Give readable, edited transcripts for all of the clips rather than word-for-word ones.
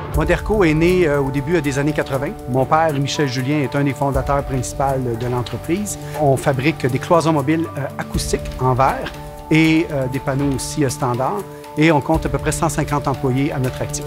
Moderco est né au début des années 80. Mon père, Michel Julien, est un des fondateurs principaux de l'entreprise. On fabrique des cloisons mobiles acoustiques en verre et des panneaux aussi standards. Et on compte à peu près 150 employés à notre actif.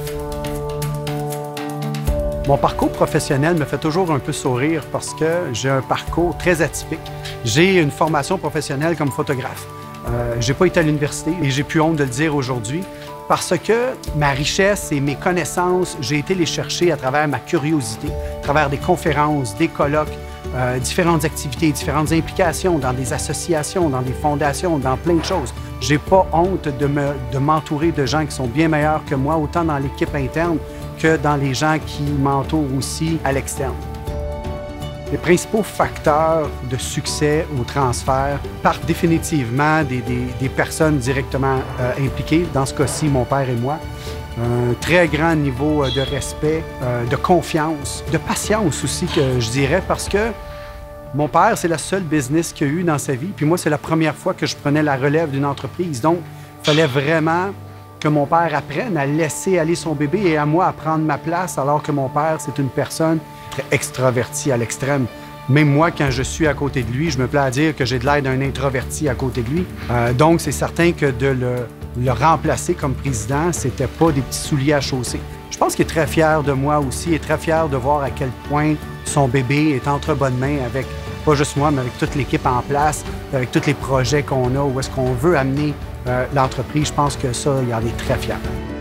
Mon parcours professionnel me fait toujours un peu sourire parce que j'ai un parcours très atypique. J'ai une formation professionnelle comme photographe. J'ai pas été à l'université et j'ai plus honte de le dire aujourd'hui parce que ma richesse et mes connaissances, j'ai été les chercher à travers ma curiosité, à travers des conférences, des colloques, différentes activités, différentes implications dans des associations, dans des fondations, dans plein de choses. J'ai pas honte de m'entourer de gens qui sont bien meilleurs que moi, autant dans l'équipe interne que dans les gens qui m'entourent aussi à l'externe. Les principaux facteurs de succès au transfert partent définitivement des personnes directement impliquées, dans ce cas-ci, mon père et moi. Un très grand niveau de respect, de confiance, de patience aussi, que je dirais, parce que mon père, c'est le seul business qu'il a eu dans sa vie. Puis moi, c'est la première fois que je prenais la relève d'une entreprise. Donc, il fallait vraiment que mon père apprenne à laisser aller son bébé et à moi à prendre ma place, alors que mon père, c'est une personne très extravertie à l'extrême. Même moi, quand je suis à côté de lui, je me plais à dire que j'ai de l'air d'un introverti à côté de lui. Donc, c'est certain que de le remplacer comme président, c'était pas des petits souliers à chausser. Je pense qu'il est très fier de moi aussi et très fier de voir à quel point son bébé est entre bonnes mains avec, pas juste moi, mais avec toute l'équipe en place, avec tous les projets qu'on a, où est-ce qu'on veut amener l'entreprise. Je pense que ça, il en est très fier.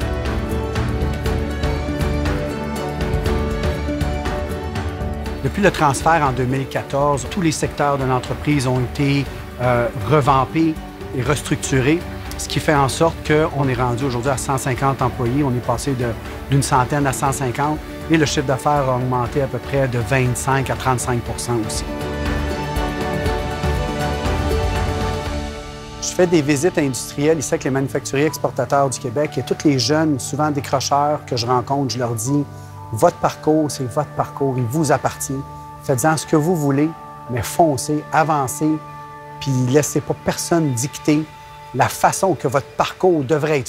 Depuis le transfert en 2014, tous les secteurs de l'entreprise ont été revampés et restructurés, ce qui fait en sorte qu'on est rendu aujourd'hui à 150 employés. On est passé d'une centaine à 150 et le chiffre d'affaires a augmenté à peu près de 25 à 35 % aussi. Je fais des visites industrielles ici avec les manufacturiers exportateurs du Québec et tous les jeunes, souvent décrocheurs que je rencontre, je leur dis « Votre parcours, c'est votre parcours, il vous appartient. Faites-en ce que vous voulez, mais foncez, avancez, puis laissez pas personne dicter la façon que votre parcours devrait être fait. »